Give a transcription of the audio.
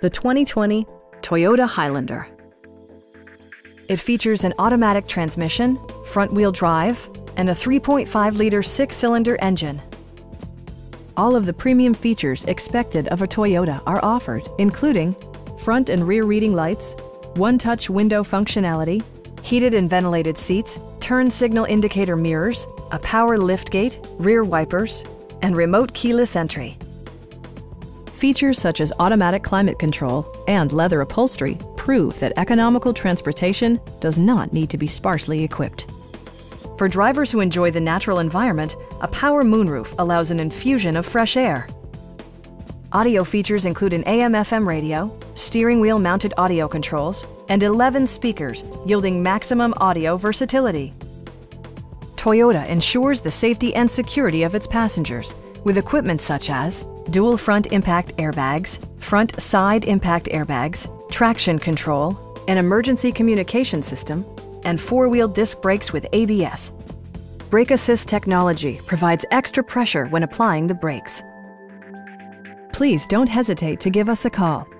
the 2020 Toyota Highlander. It features an automatic transmission, front-wheel drive, and a 3.5-liter six-cylinder engine. All of the premium features expected of a Toyota are offered, including front and rear reading lights, one-touch window functionality, heated and ventilated seats, turn signal indicator mirrors, a power liftgate, rear wipers, and remote keyless entry. Features such as automatic climate control and leather upholstery prove that economical transportation does not need to be sparsely equipped. For drivers who enjoy the natural environment, a power moonroof allows an infusion of fresh air. Audio features include an AM/FM radio, steering wheel mounted audio controls, and 11 speakers, yielding maximum audio versatility. Toyota ensures the safety and security of its passengers with equipment such as dual front impact airbags, front side impact airbags, traction control, an emergency communication system, and four-wheel disc brakes with ABS. Brake Assist technology provides extra pressure when applying the brakes. Please don't hesitate to give us a call.